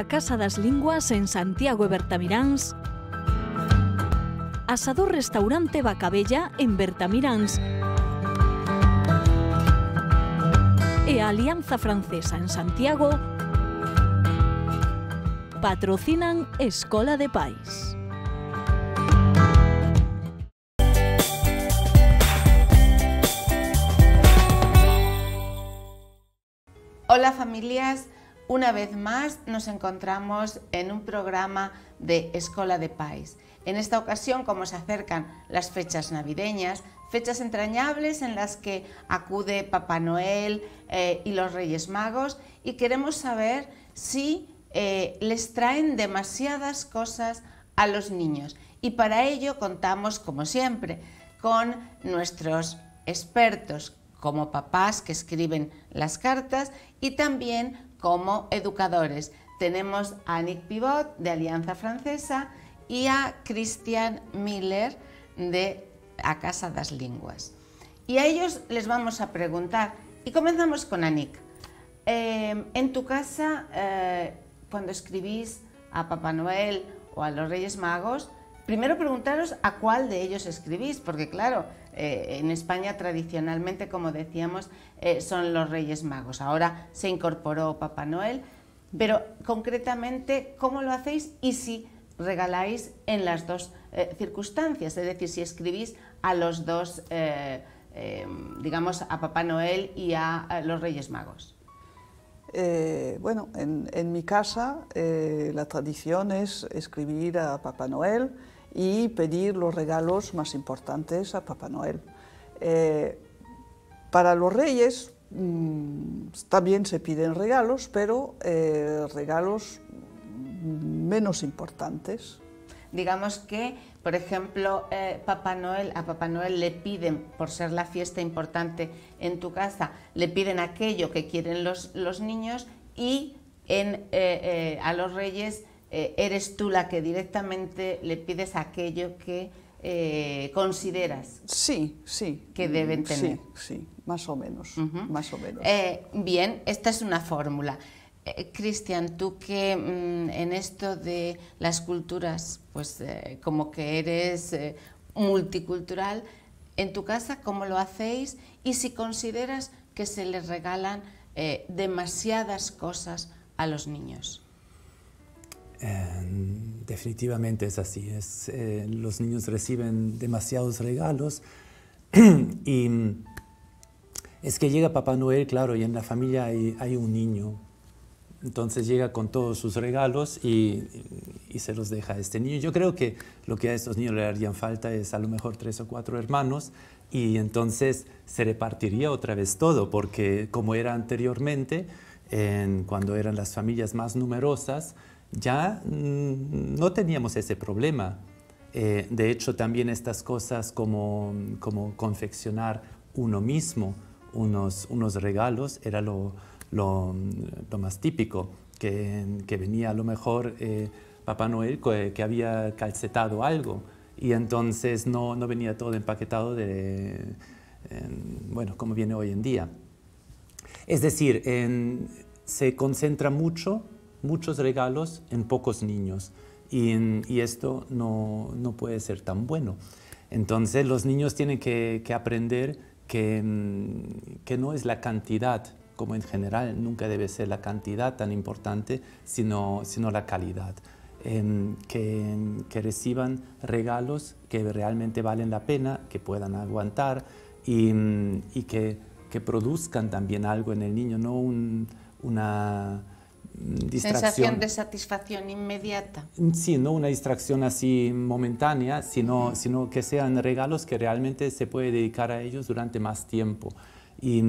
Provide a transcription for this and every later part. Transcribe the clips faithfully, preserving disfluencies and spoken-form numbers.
a Casa das Linguas en Santiago e Bertamiráns, Asador Restaurante Bacabella en Bertamiráns e a Alianza Francesa en Santiago patrocinan Escola de Pais. Hola familias, una vez más nos encontramos en un programa de Escola de Pais. En esta ocasión, como se acercan las fechas navideñas, fechas entrañables en las que acude Papá Noel eh, y los Reyes Magos, y queremos saber si eh, les traen demasiadas cosas a los niños. Y para ello contamos, como siempre, con nuestros expertos como papás que escriben las cartas y también como educadores. Tenemos a Annick Pivot de Alianza Francesa y a Christian Miller de A Casa das Linguas. Y a ellos les vamos a preguntar, y comenzamos con Annick. Eh, en tu casa, eh, cuando escribís a Papá Noel o a los Reyes Magos, primero preguntaros a cuál de ellos escribís, porque claro, eh, en España tradicionalmente, como decíamos, eh, son los Reyes Magos. Ahora se incorporó Papá Noel, pero concretamente, ¿cómo lo hacéis y si regaláis en las dos eh, circunstancias? Es decir, si escribís a los dos, eh, eh, digamos, a Papá Noel y a, a los Reyes Magos. Eh, bueno, en, en mi casa eh, la tradición es escribir a Papá Noel y pedir los regalos más importantes a Papá Noel. Eh, para los Reyes mmm, también se piden regalos, pero eh, regalos menos importantes. Digamos que, por ejemplo, eh, Papá Noel, a Papá Noel le piden, por ser la fiesta importante en tu casa, le piden aquello que quieren los, los niños, y en, eh, eh, a los Reyes eh, eres tú la que directamente le pides aquello que eh, consideras sí, sí, que deben tener. Sí, sí, más o menos. Uh-huh. Más o menos. Eh, bien, esta es una fórmula. Eh, Christian, tú que mmm, en esto de las culturas, pues eh, como que eres eh, multicultural, en tu casa, ¿cómo lo hacéis? Y si consideras que se les regalan eh, demasiadas cosas a los niños. Eh, definitivamente es así. Es, eh, los niños reciben demasiados regalos y es que llega Papá Noel, claro, y en la familia hay, hay un niño. Entonces llega con todos sus regalos y, y se los deja a este niño. Yo creo que lo que a estos niños le harían falta es a lo mejor tres o cuatro hermanos, y entonces se repartiría otra vez todo, porque como era anteriormente, en, cuando eran las familias más numerosas, ya mmm, no teníamos ese problema. Eh, de hecho, también estas cosas como, como confeccionar uno mismo unos, unos regalos era lo... Lo, lo más típico, que, que venía a lo mejor eh, Papá Noel que, que había calcetado algo, y entonces no, no venía todo empaquetado de, en, bueno, como viene hoy en día. Es decir, en, se concentra mucho, muchos regalos en pocos niños, y, en, y esto no, no puede ser tan bueno. Entonces los niños tienen que, que aprender que, que no es la cantidad, como en general nunca debe ser la cantidad tan importante, sino, sino la calidad. Eh, que, que reciban regalos que realmente valen la pena, que puedan aguantar y, y que, que produzcan también algo en el niño, no un, una distracción. Sensación de satisfacción inmediata. Sí, no una distracción así momentánea, sino, uh-huh. sino que sean regalos que realmente se puede dedicar a ellos durante más tiempo. Y,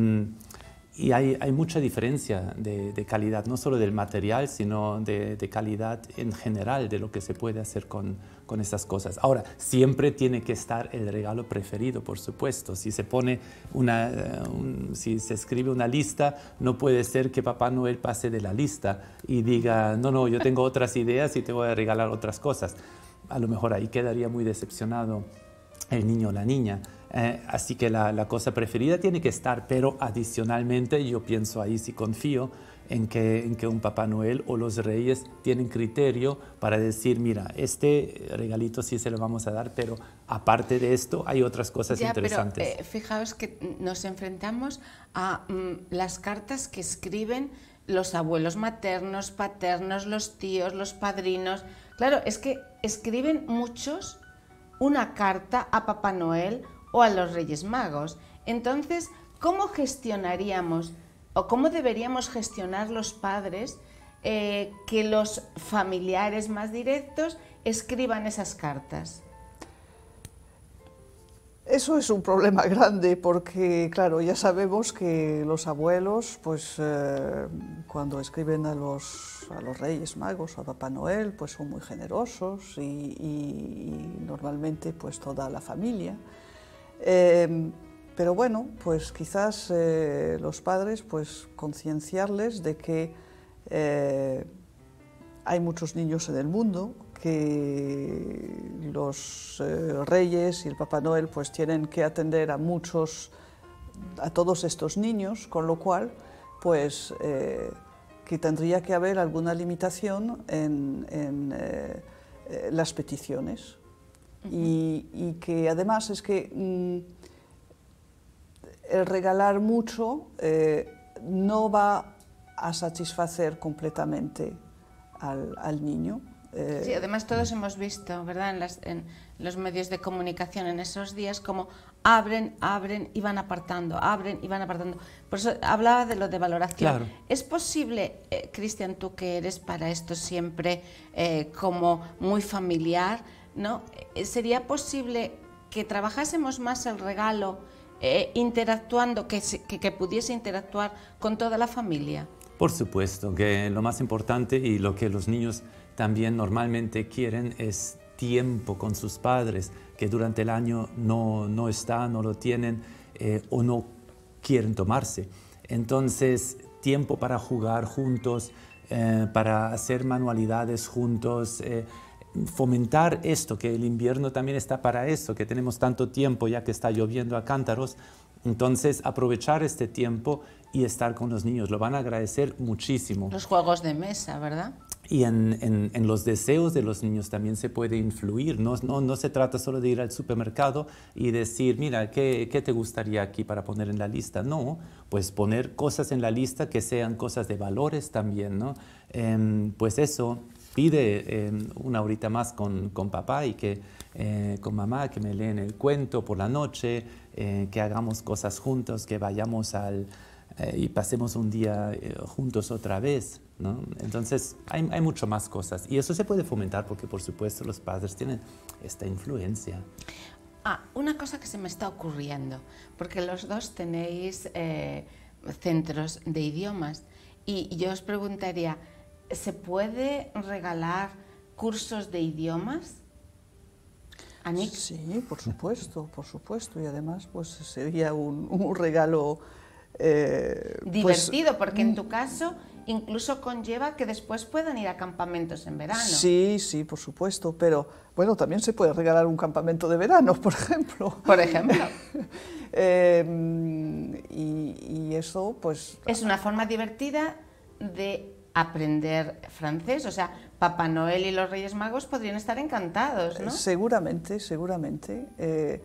Y hay, hay mucha diferencia de, de calidad, no solo del material, sino de, de calidad en general de lo que se puede hacer con, con estas cosas. Ahora, siempre tiene que estar el regalo preferido, por supuesto. Si se pone una, un, si se escribe una lista, no puede ser que Papá Noel pase de la lista y diga, no, no, yo tengo otras ideas y te voy a regalar otras cosas. A lo mejor ahí quedaría muy decepcionado el niño o la niña. Eh, así que la, la cosa preferida tiene que estar, pero adicionalmente yo pienso ahí, si confío, en que, en que un Papá Noel o los Reyes tienen criterio para decir, mira, este regalito sí se lo vamos a dar, pero aparte de esto hay otras cosas ya, interesantes. Pero, eh, fijaos que nos enfrentamos a mm, las cartas que escriben los abuelos maternos, paternos, los tíos, los padrinos. Claro, es que escriben muchos una carta a Papá Noel o a los Reyes Magos. Entonces, ¿cómo gestionaríamos o cómo deberíamos gestionar los padres eh, que los familiares más directos escriban esas cartas? Eso es un problema grande porque, claro, ya sabemos que los abuelos, pues eh, cuando escriben a los, a los Reyes Magos o a Papá Noel, pues son muy generosos y, y, y normalmente pues toda la familia. Eh, pero bueno, pues quizás eh, los padres pues concienciarles de que eh, hay muchos niños en el mundo, que los eh, reyes y el Papá Noel pues tienen que atender a muchos, a todos estos niños, con lo cual pues eh, que tendría que haber alguna limitación en, en eh, eh, las peticiones. Uh-huh. y, y que además es que mm, el regalar mucho eh, no va a satisfacer completamente al, al niño. Sí, además todos hemos visto, ¿verdad?, en, las, en los medios de comunicación en esos días, como abren, abren y van apartando, abren y van apartando. Por eso hablaba de lo de valoración. Claro. ¿Es posible, eh, Cristian, tú que eres para esto siempre eh, como muy familiar, ¿no? Eh, ¿Sería posible que trabajásemos más el regalo eh, interactuando, que, que, que pudiese interactuar con toda la familia? Por supuesto, que lo más importante y lo que los niños también normalmente quieren es tiempo con sus padres, que durante el año no, no están, no lo tienen eh, o no quieren tomarse. Entonces, tiempo para jugar juntos, eh, para hacer manualidades juntos, eh, fomentar esto, que el invierno también está para eso, que tenemos tanto tiempo ya que está lloviendo a cántaros. Entonces, aprovechar este tiempo y estar con los niños, lo van a agradecer muchísimo. Los juegos de mesa, ¿verdad? Y en, en, en los deseos de los niños también se puede influir. No, no, no se trata solo de ir al supermercado y decir, mira, ¿qué, ¿qué te gustaría aquí para poner en la lista? No, pues poner cosas en la lista que sean cosas de valores también, ¿no? Eh, pues eso, pide eh, una horita más con, con papá y que, eh, con mamá, que me leen el cuento por la noche, eh, que hagamos cosas juntos, que vayamos al... Eh, y pasemos un día eh, juntos otra vez, ¿no? Entonces hay, hay mucho más cosas y eso se puede fomentar porque por supuesto los padres tienen esta influencia. Ah, una cosa que se me está ocurriendo, porque los dos tenéis eh, centros de idiomas y yo os preguntaría, ¿se puede regalar cursos de idiomas? ¿Anik? Sí, por supuesto, por supuesto, y además pues sería un, un regalo Eh, divertido, pues, porque en tu caso incluso conlleva que después puedan ir a campamentos en verano. Sí, sí, por supuesto, pero bueno, también se puede regalar un campamento de verano, por ejemplo. Por ejemplo. eh, y, y eso, pues... Es una forma divertida de aprender francés, o sea, Papá Noel y los Reyes Magos podrían estar encantados, ¿no? Seguramente, seguramente. Eh,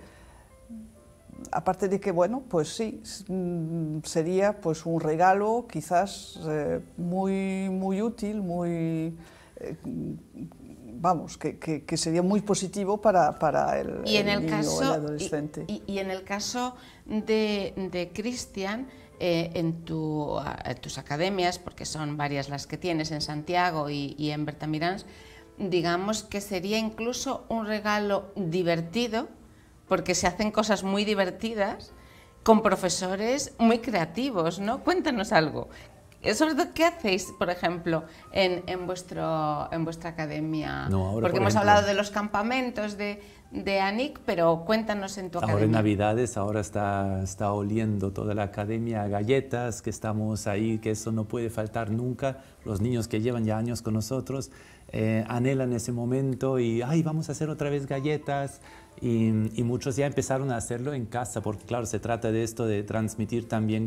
Aparte de que, bueno, pues sí, sería pues un regalo quizás eh, muy, muy útil, muy, eh, vamos, que, que, que sería muy positivo para, para el, y en el el niño caso, o el adolescente. Y, y, y en el caso de, de Cristian, eh, en, tu, en tus academias, porque son varias las que tienes en Santiago y, y en Bertamirans, digamos que sería incluso un regalo divertido, porque se hacen cosas muy divertidas con profesores muy creativos, ¿no? Cuéntanos algo. Sobre todo, ¿qué hacéis, por ejemplo, en, en, vuestro, en vuestra academia? No, ahora, porque por hemos ejemplo, hablado de los campamentos de, de Anik, pero cuéntanos en tu ahora academia. En Navidades, ahora está, está oliendo toda la academia a galletas, que estamos ahí, que eso no puede faltar nunca. Los niños que llevan ya años con nosotros eh, anhelan ese momento y, ay, vamos a hacer otra vez galletas. Y, y muchos ya empezaron a hacerlo en casa, porque claro, se trata de esto de transmitir también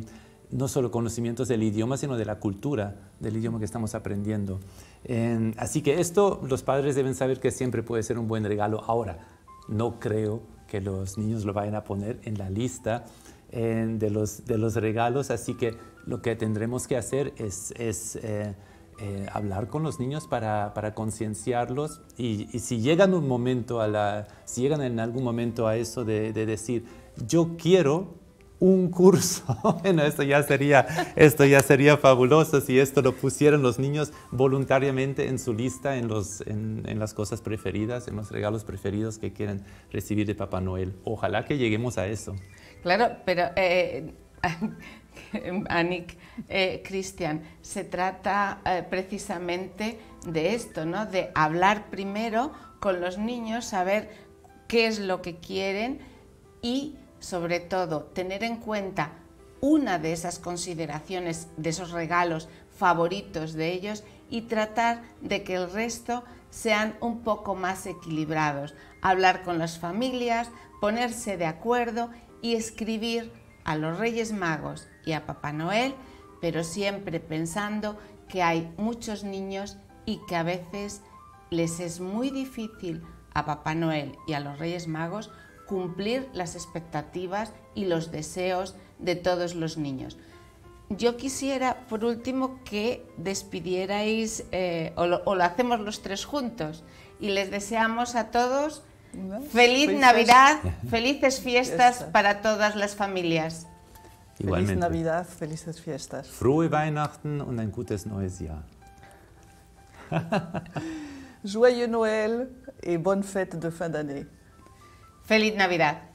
no solo conocimientos del idioma, sino de la cultura del idioma que estamos aprendiendo. Eh, así que esto los padres deben saber que siempre puede ser un buen regalo. Ahora, no creo que los niños lo vayan a poner en la lista eh, de, los, de los regalos, así que lo que tendremos que hacer es, es eh, eh, hablar con los niños para, para concienciarlos y, y si llegan un momento a la, si llegan en algún momento a eso de, de decir, yo quiero un curso, bueno, esto ya, sería, esto ya sería fabuloso si esto lo pusieran los niños voluntariamente en su lista, en, los, en, en las cosas preferidas, en los regalos preferidos que quieren recibir de Papá Noel. Ojalá que lleguemos a eso. Claro, pero eh, Annick, eh, Cristian, se trata eh, precisamente de esto, ¿no? De hablar primero con los niños, saber qué es lo que quieren y sobre todo, tener en cuenta una de esas consideraciones, de esos regalos favoritos de ellos y tratar de que el resto sean un poco más equilibrados. Hablar con las familias, ponerse de acuerdo y escribir a los Reyes Magos y a Papá Noel, pero siempre pensando que hay muchos niños y que a veces les es muy difícil a Papá Noel y a los Reyes Magos cumplir las expectativas y los deseos de todos los niños. Yo quisiera, por último, que despidierais, eh, o, lo, o lo hacemos los tres juntos, y les deseamos a todos feliz Felices. Navidad, felices fiestas Fiesta. para todas las familias. Igualmente. Feliz Navidad, felices fiestas. Frohe Weihnachten und ein gutes neues Jahr. Joyeux Noël et bonne fête de fin d'année. Feliz Navidad.